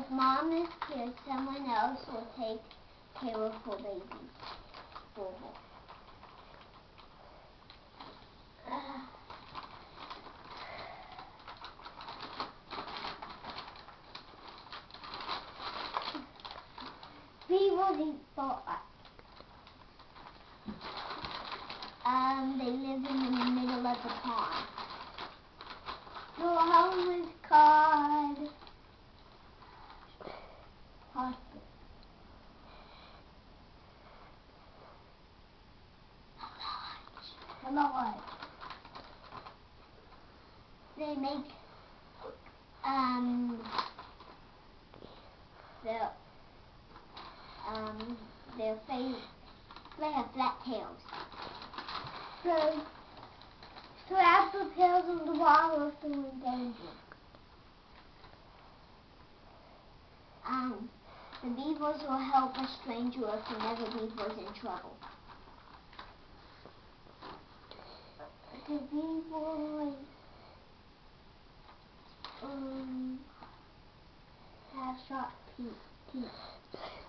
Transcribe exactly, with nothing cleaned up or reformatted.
if Mom is here, someone else will take care of her baby for her. Beavers eat flies. Um, they live in the middle of the pond. Your home is called Hospital. A lodge. They make um the um their face. They have flat tails. So to have the tails in the water if they're in danger. Um, the beavers will help a stranger if another beaver is in trouble. The beavers um have sharp teeth.